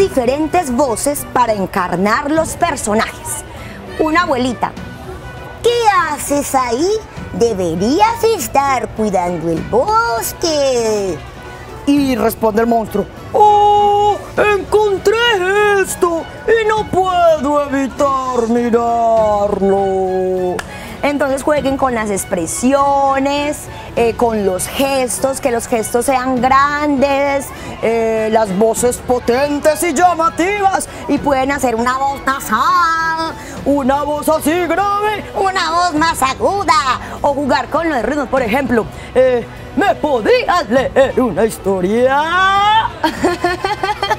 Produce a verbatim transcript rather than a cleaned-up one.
diferentes voces para encarnar los personajes. Una abuelita: ¿qué haces ahí? Deberías estar cuidando el bosque. Y responde el monstruo: ¡oh! Encontré esto y no puedo evitar mirarlo. Entonces jueguen con las expresiones, eh, con los gestos, que los gestos sean grandes, eh, las voces potentes y llamativas. Y pueden hacer una voz nasal, una voz así grave, una voz más aguda. O jugar con los ritmos, por ejemplo, eh, ¿me podrías leer una historia?